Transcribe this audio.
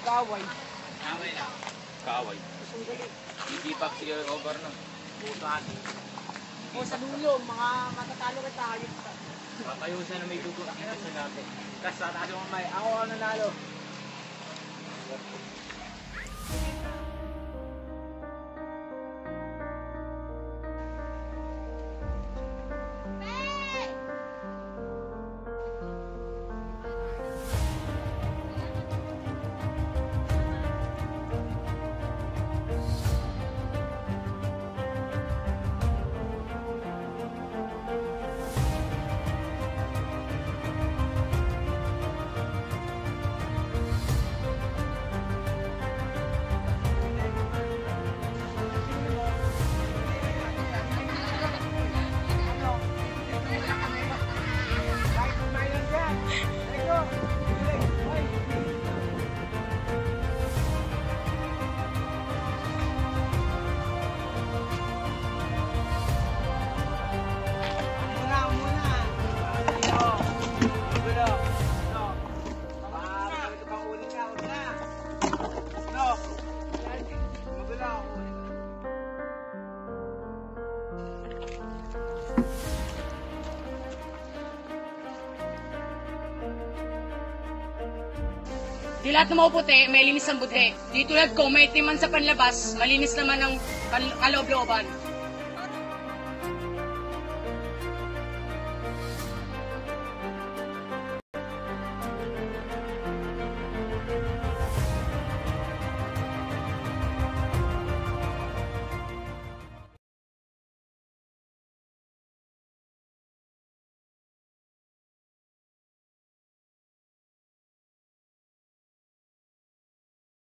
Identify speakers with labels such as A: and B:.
A: Kaaway.
B: Kaaway na. Kaaway. Hindi pa siya over na. Bukan.
A: O sa dulo, mga matatalo ka tayo.
B: Papayusan na may dugo. Kita sa natin. Kasi sa tayo mamay. Ako ang nanalo.
C: Di lahat ng mga puti, may linis ang budhe. Di tulad ko, may timan sa panlabas, malinis naman ang kaloob-looban.